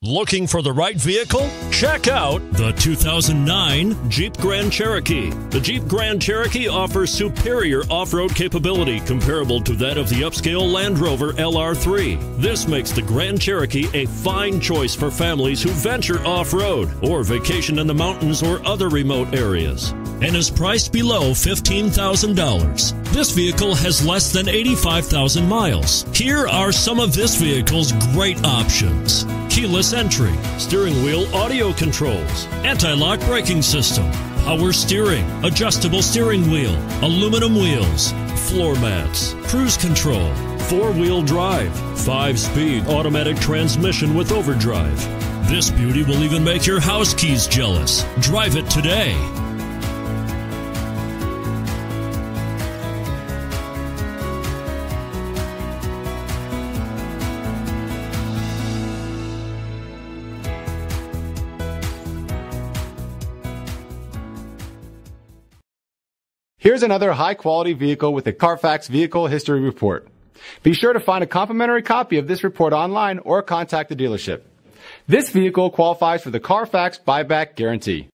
Looking for the right vehicle? Check out the 2009 Jeep Grand Cherokee. The Jeep Grand Cherokee offers superior off-road capability comparable to that of the upscale Land Rover LR3. This makes the Grand Cherokee a fine choice for families who venture off-road or vacation in the mountains or other remote areas, and is priced below $15,000. This vehicle has less than 85,000 miles. Here are some of this vehicle's great options: keyless entry, steering wheel audio controls, anti-lock braking system, power steering, adjustable steering wheel, aluminum wheels, floor mats, cruise control, four-wheel drive, 5-speed automatic transmission with overdrive. This beauty will even make your house keys jealous. Drive it today. Here's another high-quality vehicle with the Carfax Vehicle History Report. Be sure to find a complimentary copy of this report online or contact the dealership. This vehicle qualifies for the Carfax Buyback Guarantee.